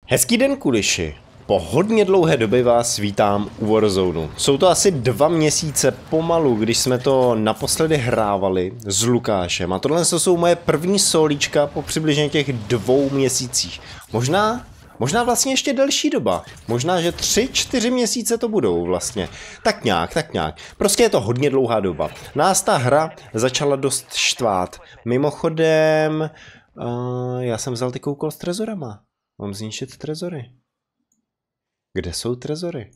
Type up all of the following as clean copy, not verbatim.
Hezký den, kuliši. Po hodně dlouhé době vás vítám u Warzone. Jsou to asi 2 měsíce pomalu, když jsme to naposledy hrávali s Lukášem. A tohle jsou moje první solíčka po přibližně těch 2 měsících. Možná vlastně ještě delší doba. Možná, že 3-4 měsíce to budou vlastně. Tak nějak. Prostě je to hodně dlouhá doba. Nás ta hra začala dost štvát. Mimochodem, já jsem vzal ty koukol s trezorama. Mám zničit trezory. Kde jsou trezory?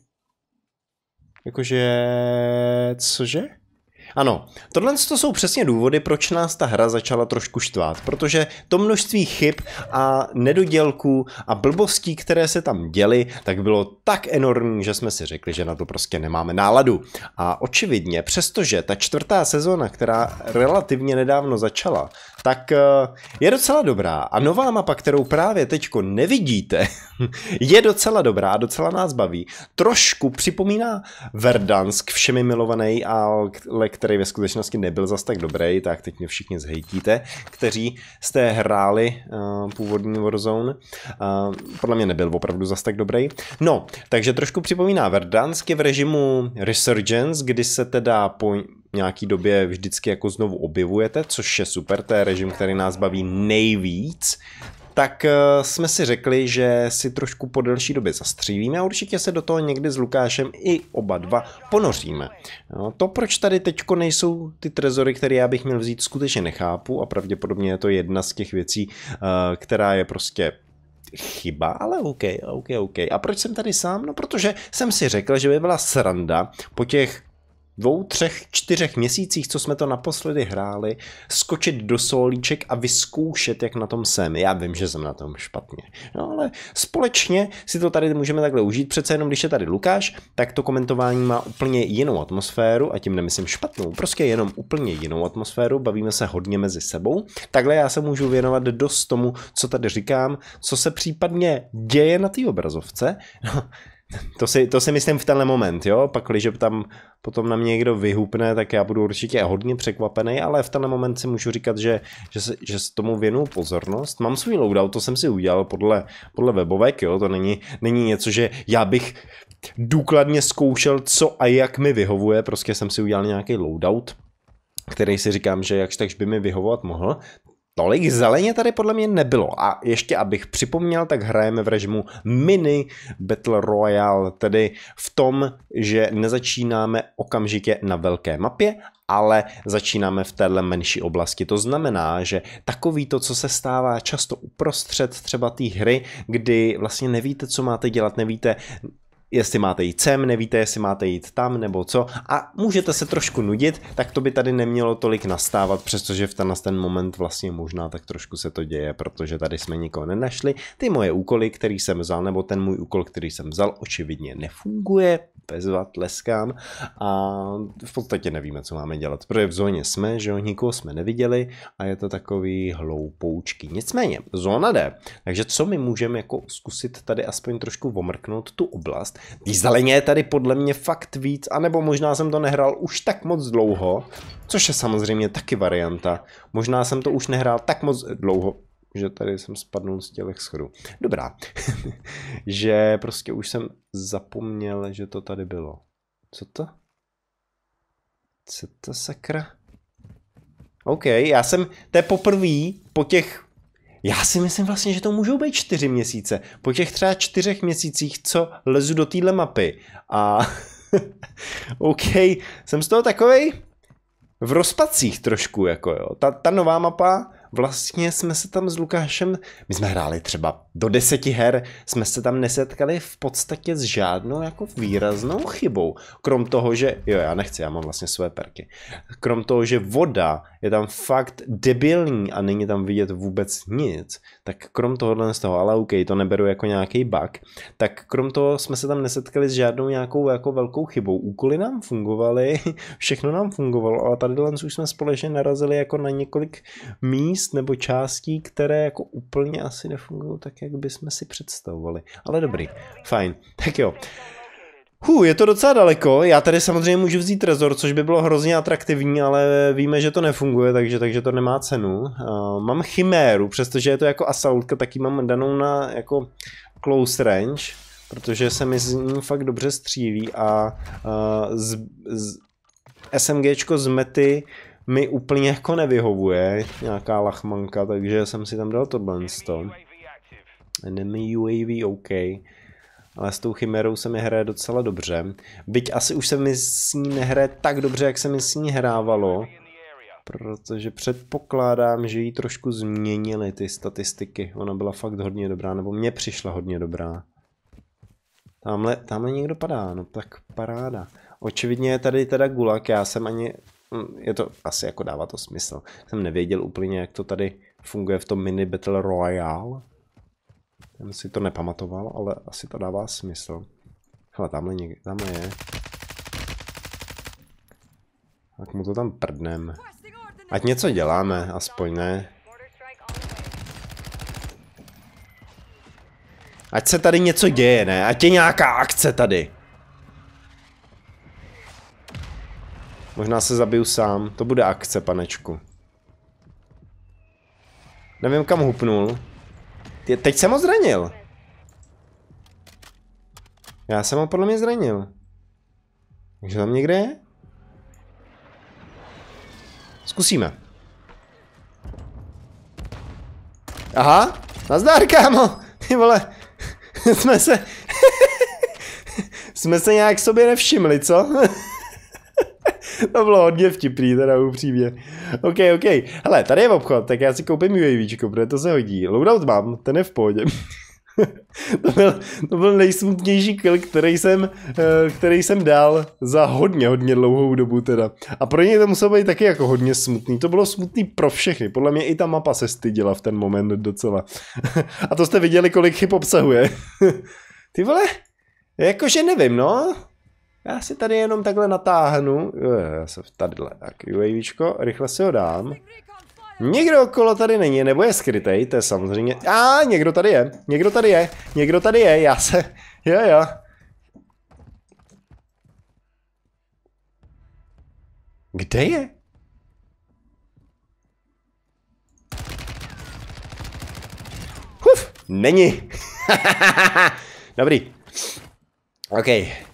Jakože... Cože? Ano, tohle jsou přesně důvody, proč nás ta hra začala trošku štvát, protože to množství chyb a nedodělků a blbostí, které se tam děly, tak bylo tak enormní, že jsme si řekli, že na to prostě nemáme náladu. A očividně, přestože ta 4. sezóna, která relativně nedávno začala, tak je docela dobrá a nová mapa, kterou právě teďko nevidíte, je docela dobrá a docela nás baví. Trošku připomíná Verdansk, všemi milovaný, ale který ve skutečnosti nebyl zas tak dobrý, tak teď mě všichni zhejtíte, kteří jste hráli původní Warzone. Podle mě nebyl opravdu zas tak dobrý. No, takže trošku připomíná Verdansk, je v režimu Resurgence, kdy se teda po nějaký době vždycky jako znovu objevujete, což je super, to je režim, který nás baví nejvíc. Tak jsme si řekli, že si trošku po delší době zastřílíme a určitě se do toho někdy s Lukášem i oba dva ponoříme. No, to, proč tady teďko nejsou ty trezory, které já bych měl vzít, skutečně nechápu a pravděpodobně je to jedna z těch věcí, která je prostě chyba, ale OK. A proč jsem tady sám? No, protože jsem si řekl, že by byla sranda po těch 2, 3, 4 měsících, co jsme to naposledy hráli, skočit do solíček a vyzkoušet, jak na tom jsem. Já vím, že jsem na tom špatně. No ale společně si to tady můžeme takhle užít. Přece jenom, když je tady Lukáš, tak to komentování má úplně jinou atmosféru a tím nemyslím špatnou, prostě jenom úplně jinou atmosféru. Bavíme se hodně mezi sebou. Takhle já se můžu věnovat dost tomu, co tady říkám, co se případně děje na té obrazovce. No, to si myslím v tenhle moment, jo, pak když tam potom na mě někdo vyhupne, tak já budu určitě hodně překvapený, ale v tenhle moment si můžu říkat, že tomu věnuju pozornost. Mám svůj loadout, to jsem si udělal podle webovek, jo, to není něco, že já bych důkladně zkoušel, co a jak mi vyhovuje, prostě jsem si udělal nějaký loadout, který si říkám, že jakž takž by mi vyhovovat mohl. Tolik zeleně tady podle mě nebylo a ještě abych připomněl, tak hrajeme v režimu mini Battle Royale, tedy v tom, že nezačínáme okamžitě na velké mapě, ale začínáme v téhle menší oblasti. To znamená, že takový to, co se stává často uprostřed třeba té hry, kdy vlastně nevíte, co máte dělat, nevíte, jestli máte jít sem, nevíte, jestli máte jít tam nebo co a můžete se trošku nudit, tak to by tady nemělo tolik nastávat, přestože v ten moment vlastně možná tak trošku se to děje, protože tady jsme nikoho nenašli. Ty moje úkoly, který jsem vzal, nebo ten můj úkol, který jsem vzal, očividně nefunguje, bezva, tleskám a v podstatě nevíme, co máme dělat, protože v zóně jsme, že jo, nikoho jsme neviděli a je to takový hloupoučký. Nicméně, zóna jde, takže co my můžeme jako zkusit tady aspoň trošku omrknout tu oblast. Tý zeleně je tady podle mě fakt víc, anebo možná jsem to nehrál už tak moc dlouho, což je samozřejmě taky varianta. Možná jsem to už nehrál tak moc dlouho, že tady jsem spadnul z těch schodů. Dobrá. Že prostě už jsem zapomněl, že to tady bylo. Co to? Co to sakra? OK, to je poprvé po těch... Já si myslím vlastně, že to můžou být 4 měsíce. Po těch třeba 4 měsících, co lezu do téhle mapy. A OK, jsem z toho takovej v rozpacích trošku, jako jo. Ta nová mapa, vlastně jsme se tam s Lukášem, my jsme hráli třeba do 10 her, jsme se tam nesetkali v podstatě s žádnou jako výraznou chybou. Krom toho, že, jo, já nechci, já mám vlastně své perky. Krom toho, že voda je tam fakt debilní a není tam vidět vůbec nic, tak krom tohohle z toho, ale OK, to neberu jako nějaký bug, tak krom toho jsme se tam nesetkali s žádnou nějakou jako velkou chybou. Úkoly nám fungovaly, všechno nám fungovalo, ale tady už jsme společně narazili jako na několik míst nebo částí, které jako úplně asi nefungují tak, jak bychom si představovali. Ale dobrý, fajn. Tak jo. Je to docela daleko, já tady samozřejmě můžu vzít trezor, což by bylo hrozně atraktivní, ale víme, že to nefunguje, takže to nemá cenu. Mám chiméru, přestože je to jako assaultka, tak ji mám danou na jako close range, protože se mi z ní fakt dobře střílí a SMGčko z mety mi úplně jako nevyhovuje, nějaká lachmanka, takže jsem si tam dal tohle. Enemy UAV, OK. Ale s tou chimerou se mi hraje docela dobře. Byť asi už se mi s ní nehraje tak dobře, jak se mi s ní hrávalo. Protože předpokládám, že jí trošku změnily ty statistiky. Ona byla fakt hodně dobrá, nebo mně přišla hodně dobrá. Tamhle někdo padá, no tak paráda. Očividně je tady teda gulag, já jsem ani... Je to asi jako dává to smysl. Jsem nevěděl úplně, jak to tady funguje v tom mini Battle Royale. Jsem si to nepamatoval, ale asi to dává smysl. Hele, tamhle je. Tak mu to tam prdnem. Ať něco děláme, aspoň ne. Ať se tady něco děje, ne? Ať je nějaká akce tady. Možná se zabiju sám. To bude akce, panečku. Nevím, kam hupnul. Teď jsem ho zranil. Já jsem ho podle mě zranil. Takže tam někde je? Zkusíme. Aha, nazdar, kámo. Ty vole. Jsme se nějak sobě nevšimli, co? To bylo hodně vtipný, teda upřímně. OK. Hele, tady je obchod, tak já si koupím UAVčko, protože to se hodí. Loadout mám, ten je v pohodě. to byl nejsmutnější kill, který jsem dal za hodně dlouhou dobu teda. A pro něj to muselo být taky jako hodně smutný. To bylo smutný pro všechny. Podle mě i ta mapa se styděla v ten moment docela. A to jste viděli, kolik chyb obsahuje. Ty vole, jakože nevím, no. Já si tady jenom takhle natáhnu. Já se tadyhle, tak UAVčko, rychle si ho dám. Někdo okolo tady není, nebo je skrytej, to je samozřejmě. Někdo tady je, já se, jo. Kde je? Není. Dobrý. OK.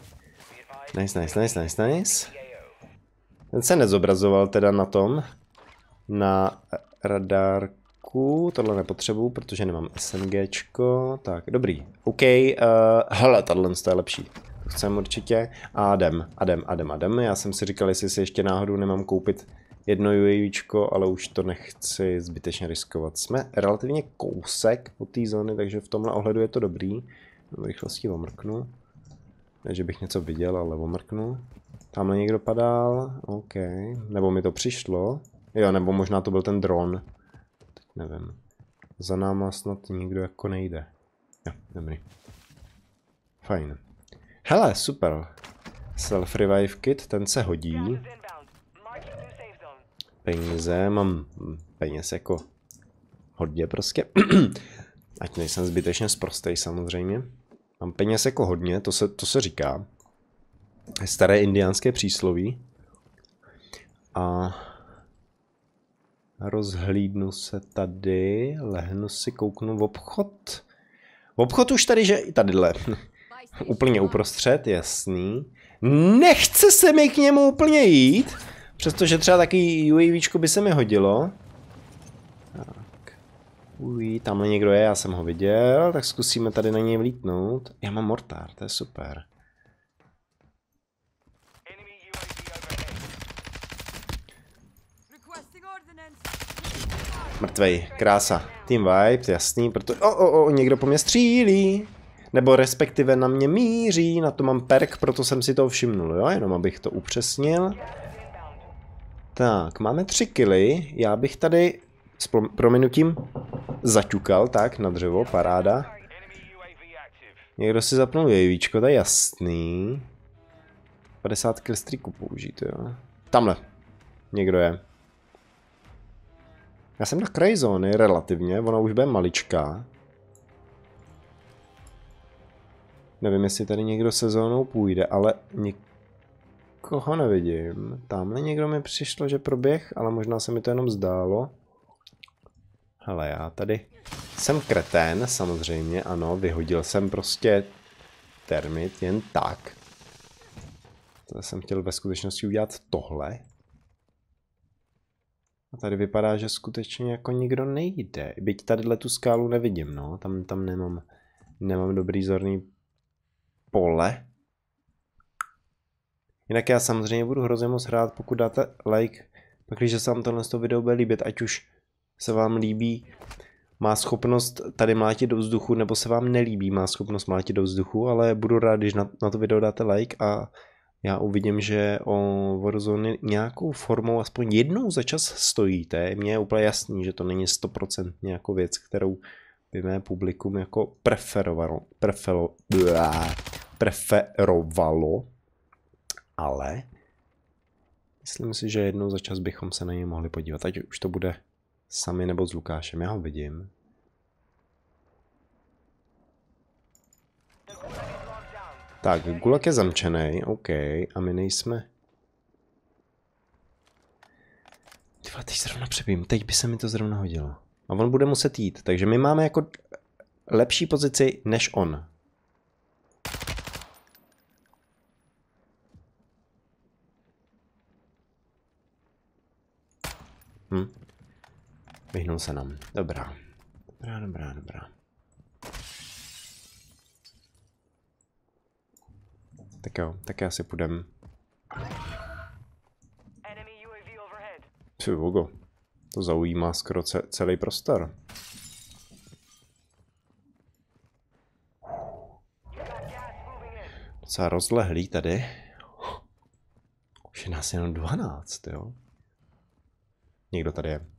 Nice. Ten se nezobrazoval teda na tom. Na radárku. Tohle nepotřebuju, protože nemám SMGčko. Tak, dobrý. OK. Hele, tohle je lepší. To chcem určitě. A jdem. Já jsem si říkal, jestli si ještě náhodou nemám koupit jedno UAVčko, ale už to nechci zbytečně riskovat. Jsme relativně kousek od té zóny, takže v tomhle ohledu je to dobrý. V rychlosti omrknu. Ne, že bych něco viděl, ale omrknu. Tamhle někdo padal. OK. Nebo mi to přišlo. Jo, nebo možná to byl ten dron. Teď nevím. Za náma snad nikdo jako nejde. Jo, dobrý. Fajn. Hele, super. Self-revive kit, ten se hodí. Peníze, mám peněz jako hodně prostě. Ať nejsem zbytečně sprostej samozřejmě. Mám peněz jako hodně, to se říká. Staré indiánské přísloví. A rozhlídnu se tady, lehnu si, kouknu v obchod. V obchod už tady, že i tadyhle. Úplně uprostřed, jasný. Nechce se mi k němu úplně jít, přestože třeba taky UAVčko by se mi hodilo. Tak. Tamhle někdo je, já jsem ho viděl, tak zkusíme tady na něj vlítnout. Já mám mortár, to je super. Mrtvej, krása. Team Vibes, jasný, protože... někdo po mě střílí. Nebo respektive na mě míří, na to mám perk, proto jsem si to všimnul, jo, jenom abych to upřesnil. Tak, máme 3 killy, já bych tady s prominutím zaťukal, tak, na dřevo, paráda. Někdo si zapnul UAVčko, to je jasný. 50 kill streaku použít, jo. Tamhle, někdo je. Já jsem na kraji zóny, relativně, ona už bude maličká. Nevím, jestli tady někdo se zónou půjde, ale nikoho nevidím. Tamhle někdo mi přišlo, že proběh, ale možná se mi to jenom zdálo. Hele, já tady jsem kretén, samozřejmě, ano, vyhodil jsem prostě termit jen tak. To jsem chtěl ve skutečnosti udělat tohle. A tady vypadá, že skutečně jako nikdo nejde. Byť tadyhle tu skálu nevidím, no. Tam nemám dobrý zorný pole. Jinak já samozřejmě budu hrozně moc rád, pokud dáte like, pakliže se vám tohle video bude líbit, ať už se vám líbí má schopnost tady mlátit do vzduchu, nebo se vám nelíbí má schopnost mlátit do vzduchu, ale budu rád, když na to video dáte like a já uvidím, že o Warzone nějakou formou aspoň jednou za čas stojíte. Mně je úplně jasný, že to není 100% nějakou věc, kterou by mé publikum jako preferovalo, ale myslím si, že jednou za čas bychom se na něj mohli podívat, ať už to bude sami nebo s Lukášem, já ho vidím. Tak, Gulag je zamčený, OK, a my nejsme... Tyva, teď zrovna přebím, teď by se mi to zrovna hodilo. A on bude muset jít, takže my máme jako lepší pozici než on. Vyhnul se nám. Dobrá. Dobrá. Tak jo, tak já si půjdem. Bogo, to zaujímá skoro celý prostor. Docela rozlehlý tady. Už je nás jenom 12, jo. Někdo tady je.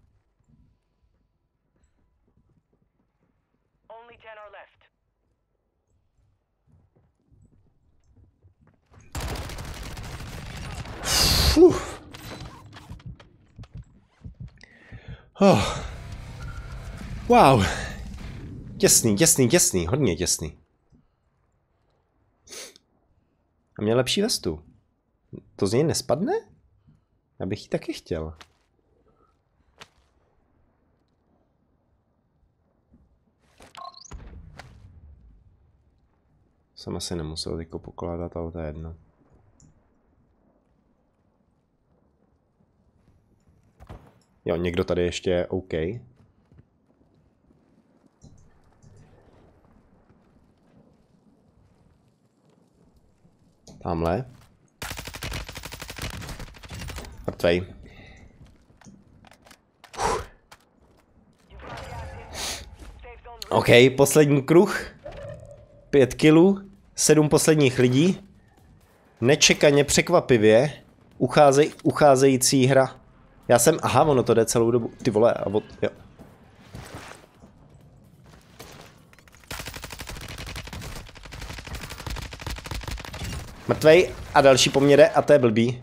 Oh. Wow. Těsný, hodně těsný. A měl lepší vestu. To z něj nespadne? Já bych ji taky chtěl. Jsem asi nemusel teďko pokládat, ale to je jedno. Jo, někdo tady ještě je OK. Tamhle. Mrtvej. OK, poslední kruh. 5 kilů. 7 posledních lidí. Nečekaně, překvapivě. Ucházející hra. Já jsem, aha, ono to jde celou dobu, ty vole, a jo. Mrtvej a další po mně jde a to je blbý.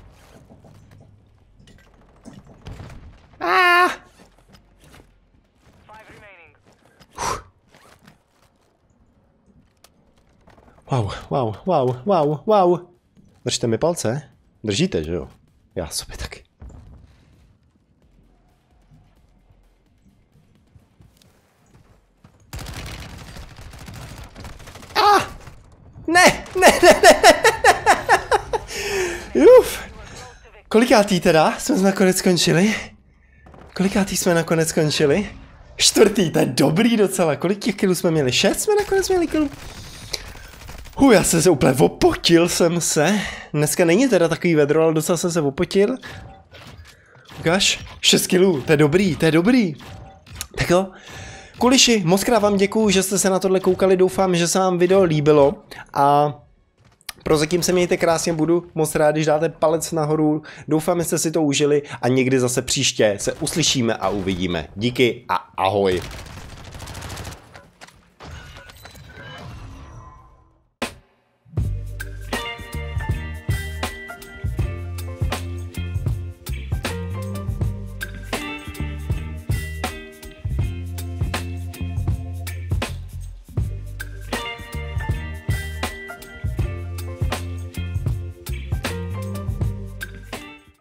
Wow. Držte mi palce? Držíte, že jo? Já sobě taky. Ne. Uf. Kolikátý teda jsme nakonec skončili? Čtvrtý, to je dobrý docela. Kolik těch kilů jsme měli? 6 jsme nakonec měli kilů. Já jsem se úplně opotil jsem se. Dneska není teda takový vedro, ale docela jsem se opotil. Ukáž? 6 kilů, to je dobrý. Tak jo. Kuliši, moc krát vám děkuju, že jste se na tohle koukali, doufám, že se vám video líbilo a prozatím se mějte krásně, budu moc rád, když dáte palec nahoru, doufám, že jste si to užili a někdy zase příště se uslyšíme a uvidíme. Díky a ahoj.